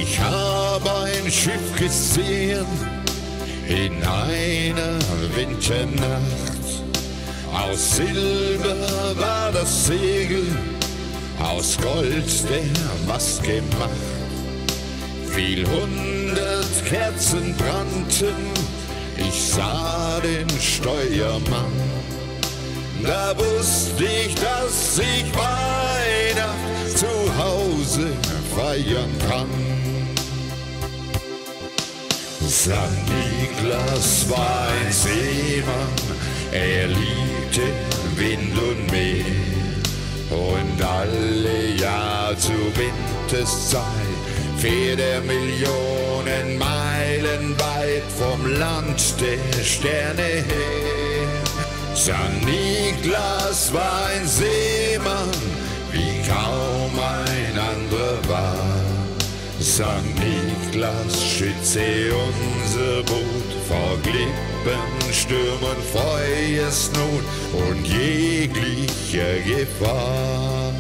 Ich habe ein Schiff gesehen in einer Winternacht. Aus Silber war das Segel, aus Gold der Mast gemacht. Viel 100 Kerzen brannten, ich sah den Steuermann. Da wusste ich, dass ich Weihnacht zu Hause feiern kann. Sankt Niklas war ein Seemann, er liebte Wind und Meer. Und alle Jahr zur Winterszeit fährt er Millionen Meilen weit vom Land der Sterne her. Sankt Niklas war ein Seemann, wie kaum ein anderer war. Sankt Niklas schütze unser Boot vor Klippen, Stürmen, Feuersnot und jeglicher Gefahr.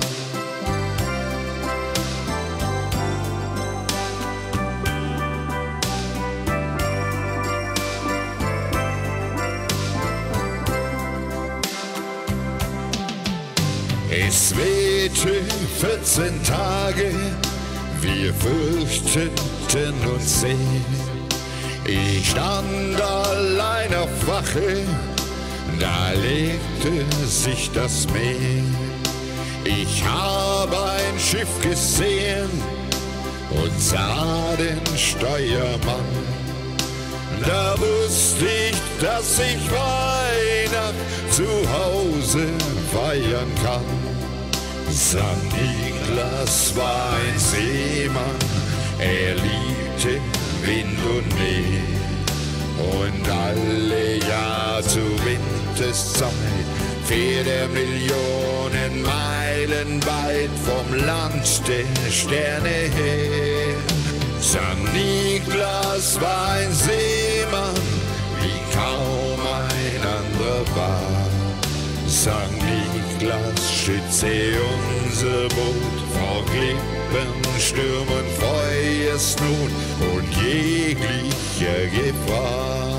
Es wehte 14 Tage, wir fürchteten uns sehr. Ich stand allein auf Wache, da legte sich das Meer. Ich habe ein Schiff gesehen und sah den Steuermann. Da wusste ich, dass ich Weihnacht zu Hause feiern kann. Sankt Niklas war ein Seemann, er liebte Wind und Meer. Und alle Jahr zur Winterszeit fährt er Millionen Meilen weit vom Land der Sterne her. Sankt Niklas war ein Seemann, wie kaum ein anderer war. Sankt Niklas schütze unser Boot vor Klippen, Stürmen, Feuersnot und jeglicher Gefahr.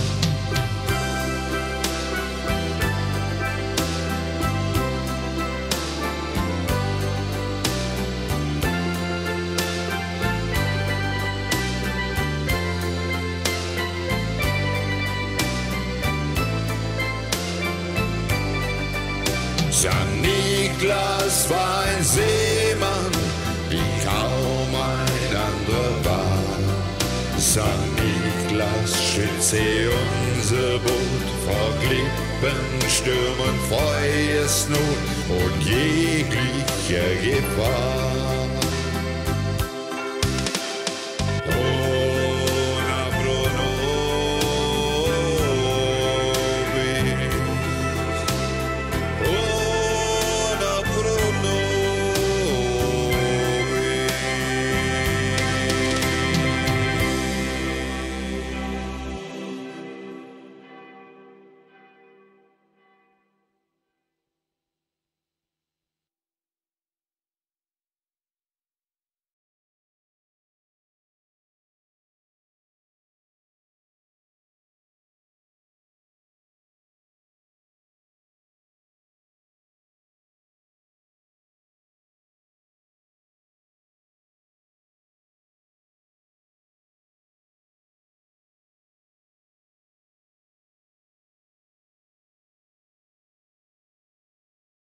Sankt Niklas war ein Seemann, wie kaum ein anderer war. Sankt Niklas schütze unser Boot vor Klippen, Stürmen, Feuersnot und jeglicher Gefahr.